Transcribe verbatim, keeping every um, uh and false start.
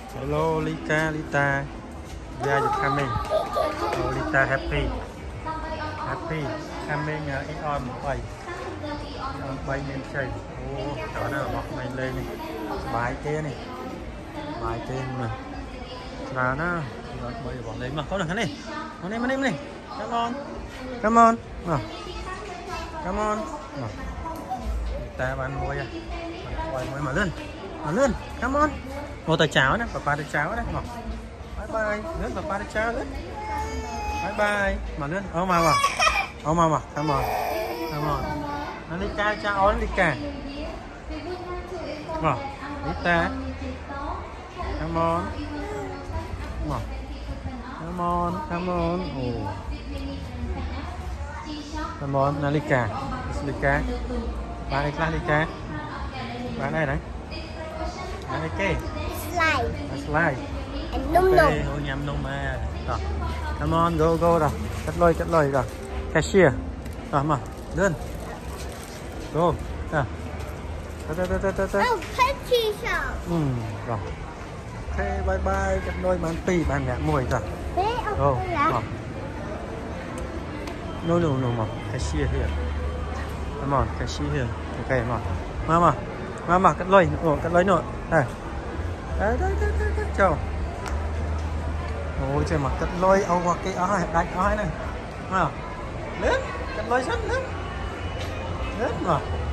Hello Lita, Lita. Yeah, you coming. Oh, Lita happy. Happy. Coming uh, in on bay. On bay lên chơi. Oh, chỗ nào bọc mình lên này. Bài kia này. Bài kia mà. Nào nó. Rồi bay bỏ lên mà. Có được cái này. Mà đi mà đi mà đi. Come on. Come on. Nào. Come on. Nào. Lita bán mua à. Quay mới mở lên. Mở lên. Come on. Một tay cháo đấy, papa tay cháo đấy. Mở. Bye bye. Lên papa tay cháo lên. Bye bye. Mở lên. Ô mà vào. Ô mà vào. Come on. Come on. Nó đi ca cha ó nó đi ca. Mở. Lita. Come on. Mở. Come on. Come on. Oh. Come on. Nalika. Nalika. Bạn đây là Lika. Bạn đây đấy. Bạn đây kê. Slide. Slide. Nung nung. Okay, oh, nhầm nung mà. Rồi. Come on, go go rồi. Cắt lôi cắt lôi rồi. Cashier. Rồi mà. Lên. Go. À. Tơ tơ tơ tơ tơ. Oh, petty shop. Ừ, rồi. Ok, bye bye. Cắt lôi bán pì bán mẹ mùi rồi. Go. Rồi. No no no mà. Cashier here. Come on, cashier here. Ok mà. Mama. Mama cắt lôi, ồ cắt lôi nữa. Đây. Đấy đấy đấy đấy, đấy. Chào. Ôi trời mặt cắt lôi âu qua cái áo đánh áo này. Nào. Lên, cắt lôi sẵn lên. Lên mà.